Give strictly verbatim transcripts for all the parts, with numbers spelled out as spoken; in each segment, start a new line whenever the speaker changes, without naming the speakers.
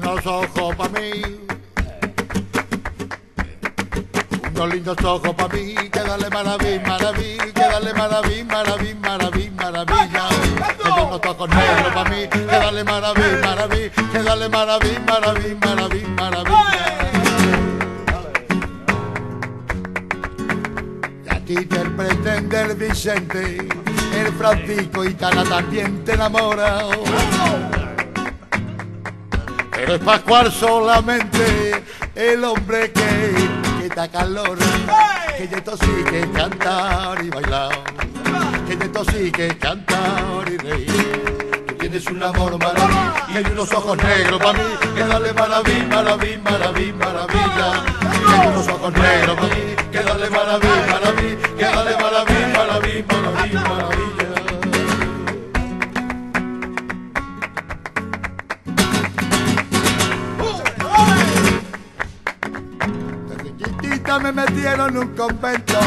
unos ojos para mí, unos lindos ojos para mí, que dale maravilla, maravilla, que dale maravilla, maravilla, maravilla, maravilla. Que de unos ojos negros para mí, que dale maravilla, maravilla, que dale maravilla, maravilla, maravilla, maravilla. Y a ti te pretende el Vicente, el Francisco y Tana también te enamora. Pero es Pascual solamente el hombre que, que da calor, que de esto sí que cantar y bailar, que de esto sí que cantar y reír. Tú tienes un amor maravilla y unos ojos negros para mí, que dale maravilla, maravilla, maravilla, maravilla. Que hay unos ojos negros para mí, que dale maravilla, maravilla, que dale maravilla, maravilla, maravilla, maravilla. Me metieron en un convento,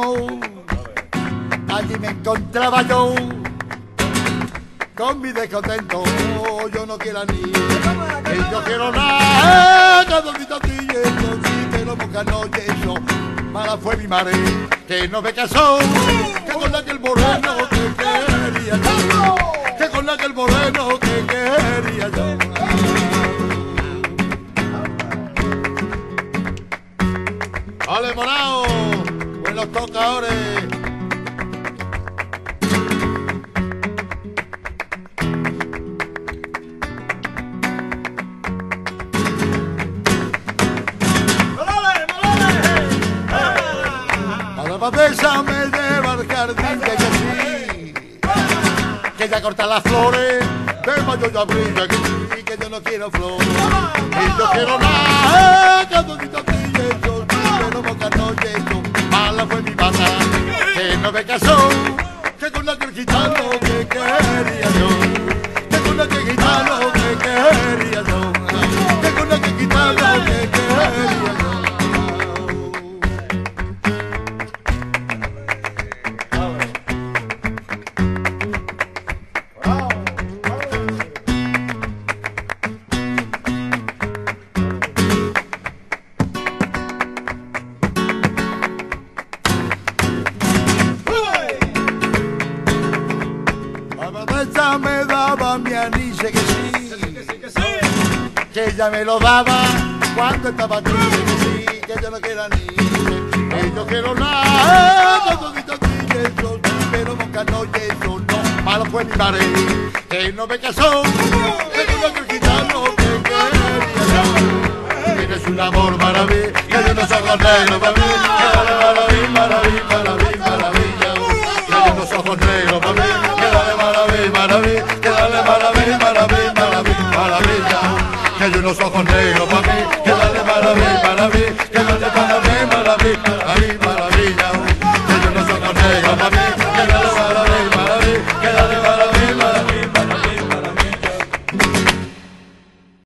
allí me encontraba yo con mi descontento. Yo no quiero ni, que yo quiero nada, cada día tío, sí, pero boca no eso. Mala fue mi madre, que no me casó, que con aquel moreno que quería yo, que con aquel moreno que quería yo. ¡Ole, morao! ¡Buenos tocadores! A la bandesa me lleva al jardín que yo sí, que ya corta las flores, de mayo y abril, que sí, que yo no quiero flores, y yo quiero nada, que todito tío, pero boca no llego. Mala fue mi pata, que no me casó, que con aquel gitano que quería yo, que con aquel gitano que quería yo, que con aquel gitano que quería yo. Me daba mi anillo que sí, que sí, que sí, que ella me lo daba cuando estaba triste, que sí, que yo no quiero ni, que yo quiero nada, todito eso, pero boca no eso, no, malo fue mi madre, que no me casó, que con aquel gitano que quería yo. Tienes un amor maravilla, que yo no soy negro para mí, que dale maravilla, maravilla, maravilla, maravilla, que yo no soy negro para mí. Maravilla, que dale maravilla, maravilla, maravilla, maravilla, que hay unos ojos negros para mí.